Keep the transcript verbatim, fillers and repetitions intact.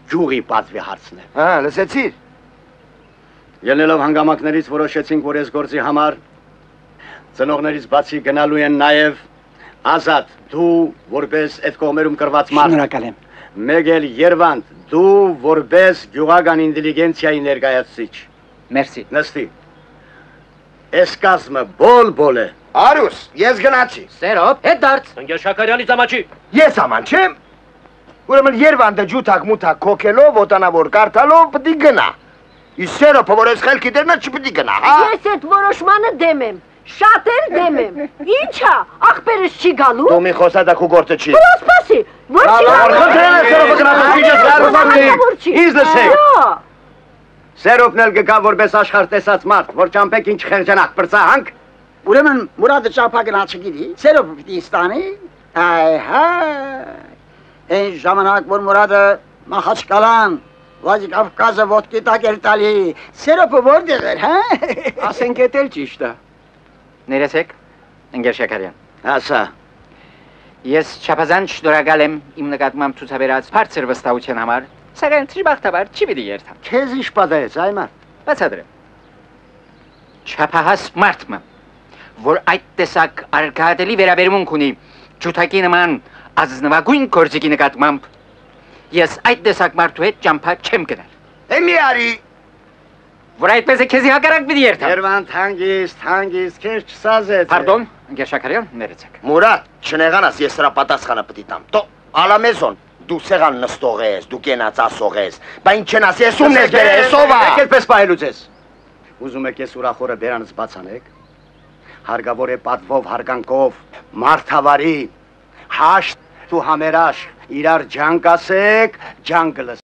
ջուղի պատվի հարցն է։ Հա, լսեցիր։ Ելնելով հանգամանքներից որոշեցինք, որ այս գործի համար ծնողներից բացի գնալու են նաև Ազատ, դու որպես այդ կողմերում կրված մարդ։ Շնորհակալ եմ։ Մեկ էլ Երվանդ, դու որպես գյուղական ինտելիգենցիայի ներկայացուցիչ։ Մերսի։ Նստի։ Այս կազմը բոլ-բոլ է։ Արուս, ես գնացի։ Սերոբ, հետ դարձ։ Ընկեր Շաքարյանի ծամաչի։ Ես աման չեմ։ Ուրեմն Երվանդը ջութակ-մութակ կոկելով, օտանավոր կարդալով պտի գնա։ Իսկ Սերոպը, որ ես խելքի դերնա, չպտի գնա, հա։ Ես այդ որոշմանը դեմ եմ։ Շատ էլ դեմ եմ։ Ինչա, ախպերս չի գալու։ Դու մի խոսադակ ու գործը չի։ Բլոս պասի, որ չի գալու։ Ինձ լսեք։ Սերոպն էլ գկա որպես աշխարհ տեսած մարդ, որ ճամպեք ինչ խեղճանակ բրծահանք։ Ուրեմն Մուրադը ճապա գնաց չգիտի, Սերոբը պիտի ստանի։ Այ հա։ Այն ժամանակ որ Մուրադը Մախաչկալան, Վլադիկավկազը ոտքի տակ էր տալի, Սերոբը որտեղ էր, հա։ Ասենք էդ էլ ճիշտ է։ Ներեցեք, ընկեր Շաքարյան։ Ասա։ Ես չափազանց շնորհակալ եմ իմ նկատմամբ ցուցաբերած բարձր վստահության համար, սակայն դժբախտաբար չի պիտի երթամ։ Քեզ ինչ պատահեց, այ մարդ։ Բացատրեմ։ Չափահաս մարդը, որ այդ տեսակ արկադելի վերաբերմունք ունի ջութակի նման ազնվագույն գործիքի նկատմամբ, ես այդ տեսակ մարդու հետ ճամփա չեմ գնալ։ Էմի արի։ Որ այդպես է քեզի հակառակ պիտի երթամ։ Երվանդ, հանգիստ, հանգիստ, քեզ չսազեց։ Pardon, ընկեր Շաքարյան, ներեցեք։ Մուրադ, չնեղանաս, ես սրա պատասխանը պտի տամ։ Տո, ալամեզոն, դու սեղան նստող ես, դու կենաց ասող ես, բա ինչ չեն ասի, ես ումն ես բերես, ով է։ Եք էլպես պահելուց ես։ Ուզում եք ես ուրախորը բերանից բացանեք։ Հարգավոր է պատվով, հարգանքով, մարդավարի, հաշտ ու համերաշ, իրար ջանք ասեք, ջանք